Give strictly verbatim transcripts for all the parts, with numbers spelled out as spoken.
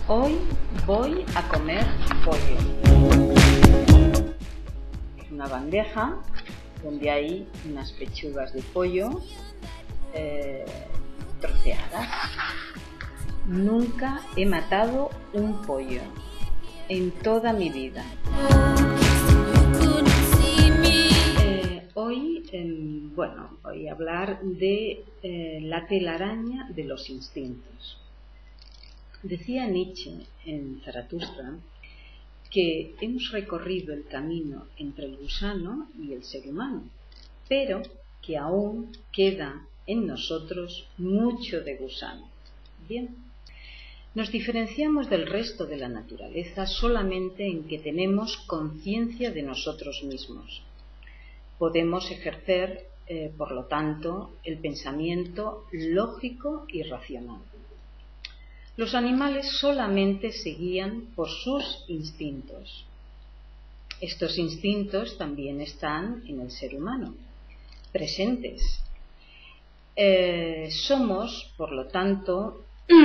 Hoy voy a comer pollo. Es una bandeja donde hay unas pechugas de pollo eh, troceadas. Nunca he matado un pollo en toda mi vida. Eh, hoy, eh, bueno, voy a hablar de eh, la telaraña de los instintos. Decía Nietzsche en Zaratustra que hemos recorrido el camino entre el gusano y el ser humano, pero que aún queda en nosotros mucho de gusano. Bien, nos diferenciamos del resto de la naturaleza solamente en que tenemos conciencia de nosotros mismos. Podemos ejercer, eh, por lo tanto, el pensamiento lógico y racional. Los animales solamente se guían por sus instintos. Estos instintos también están en el ser humano, presentes. Eh, somos, por lo tanto,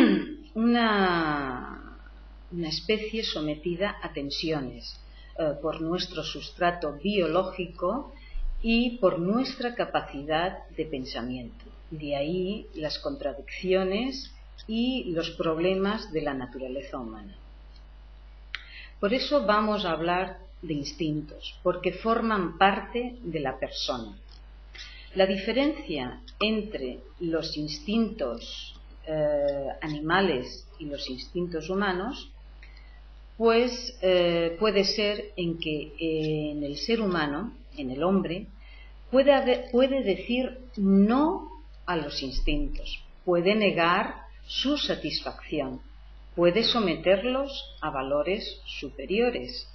una, una especie sometida a tensiones eh, por nuestro sustrato biológico y por nuestra capacidad de pensamiento. De ahí las contradicciones y los problemas de la naturaleza humana. Por eso vamos a hablar de instintos, porque forman parte de la persona. La diferencia entre los instintos eh, animales y los instintos humanos, pues eh, puede ser en que eh, en el ser humano, en el hombre, puede, haber, puede decir no a los instintos, puede negar su satisfacción, puede someterlos a valores superiores.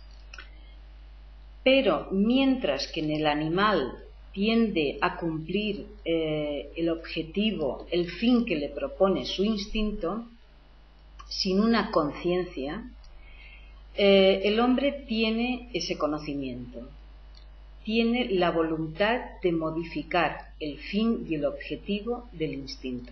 Pero mientras que en el animal tiende a cumplir eh, el objetivo, el fin que le propone su instinto, sin una conciencia, eh, el hombre tiene ese conocimiento, tiene la voluntad de modificar el fin y el objetivo del instinto.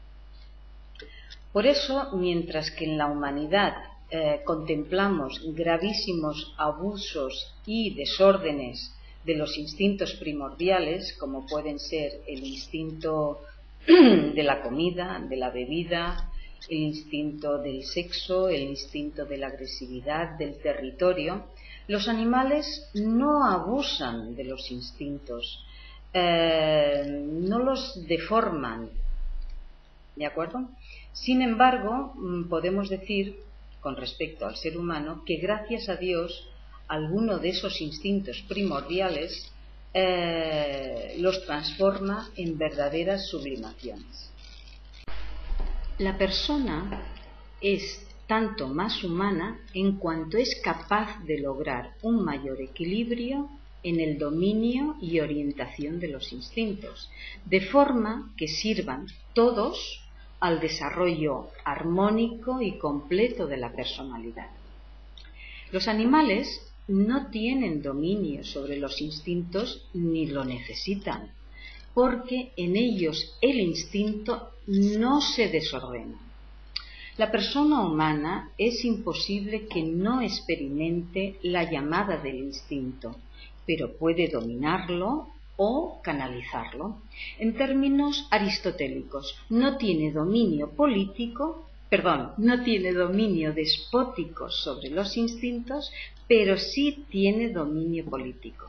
Por eso, mientras que en la humanidad eh, contemplamos gravísimos abusos y desórdenes de los instintos primordiales, como pueden ser el instinto de la comida, de la bebida, el instinto del sexo, el instinto de la agresividad, del territorio, los animales no abusan de los instintos, eh, no los deforman, ¿de acuerdo? Sin embargo, podemos decir, con respecto al ser humano, que gracias a Dios, alguno de esos instintos primordiales eh, los transforma en verdaderas sublimaciones. La persona es tanto más humana en cuanto es capaz de lograr un mayor equilibrio en el dominio y orientación de los instintos, de forma que sirvan todos al desarrollo armónico y completo de la personalidad. Los animales no tienen dominio sobre los instintos ni lo necesitan, porque en ellos el instinto no se desordena. La persona humana es imposible que no experimente la llamada del instinto, pero puede dominarlo o canalizarlo. En términos aristotélicos, no tiene dominio político, perdón, no tiene dominio despótico sobre los instintos, pero sí tiene dominio político.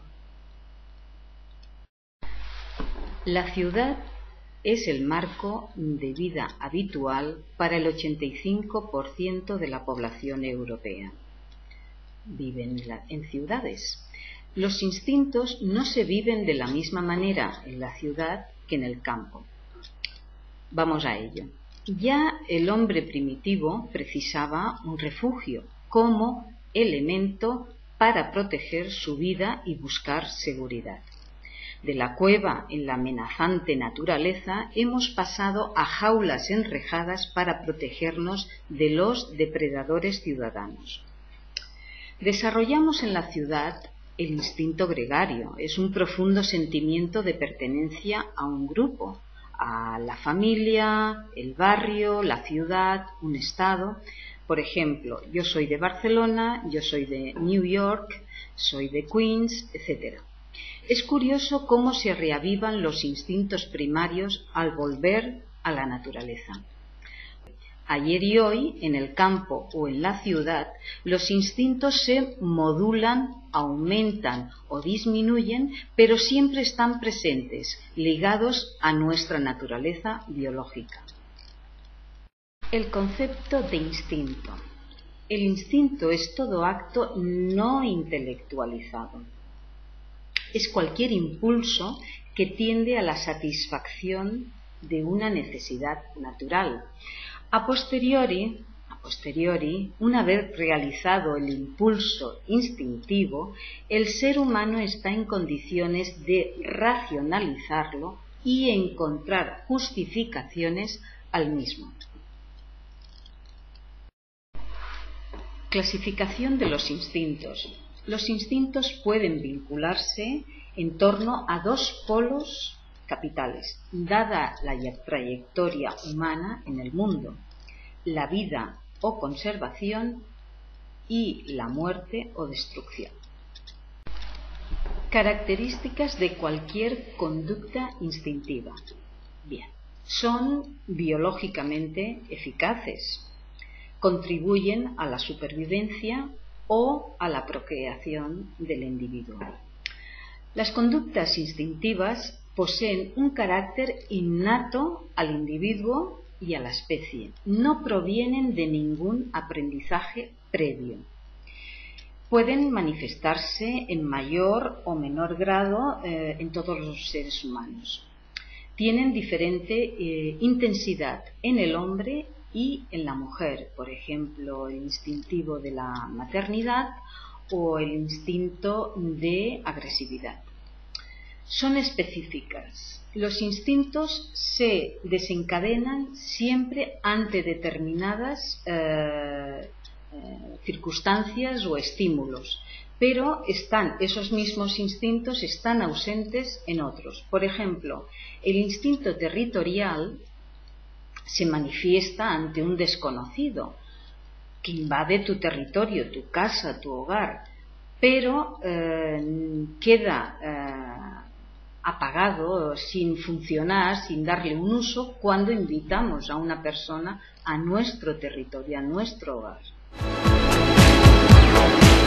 La ciudad es el marco de vida habitual para el ochenta y cinco por ciento de la población europea. Viven en ciudades. Los instintos no se viven de la misma manera en la ciudad que en el campo. Vamos a ello. Ya el hombre primitivo precisaba un refugio como elemento para proteger su vida y buscar seguridad. De la cueva en la amenazante naturaleza hemos pasado a jaulas enrejadas para protegernos de los depredadores ciudadanos. Desarrollamos en la ciudad el instinto gregario, es un profundo sentimiento de pertenencia a un grupo, a la familia, el barrio, la ciudad, un estado. Por ejemplo, yo soy de Barcelona, yo soy de New York, soy de Queens, etcétera. Es curioso cómo se reavivan los instintos primarios al volver a la naturaleza. Ayer y hoy, en el campo o en la ciudad, los instintos se modulan, aumentan o disminuyen, pero siempre están presentes, ligados a nuestra naturaleza biológica. El concepto de instinto. El instinto es todo acto no intelectualizado. Es cualquier impulso que tiende a la satisfacción de una necesidad natural. A posteriori, a posteriori, una vez realizado el impulso instintivo, el ser humano está en condiciones de racionalizarlo y encontrar justificaciones al mismo. Clasificación de los instintos. Los instintos pueden vincularse en torno a dos polos capitales, dada la trayectoria humana en el mundo: la vida o conservación y la muerte o destrucción. Características de cualquier conducta instintiva. Bien, son biológicamente eficaces, contribuyen a la supervivencia o a la procreación del individuo. Las conductas instintivas poseen un carácter innato al individuo y a la especie. No provienen de ningún aprendizaje previo. Pueden manifestarse en mayor o menor grado eh, en todos los seres humanos. Tienen diferente eh, intensidad en el hombre y en la mujer, por ejemplo, el instintivo de la maternidad o el instinto de agresividad. Son específicas. Los instintos se desencadenan siempre ante determinadas eh, eh, circunstancias o estímulos, pero están, esos mismos instintos están ausentes en otros. Por ejemplo, el instinto territorial se manifiesta ante un desconocido que invade tu territorio, tu casa, tu hogar, pero eh, queda eh, apagado, sin funcionar, sin darle un uso, cuando invitamos a una persona a nuestro territorio, a nuestro hogar.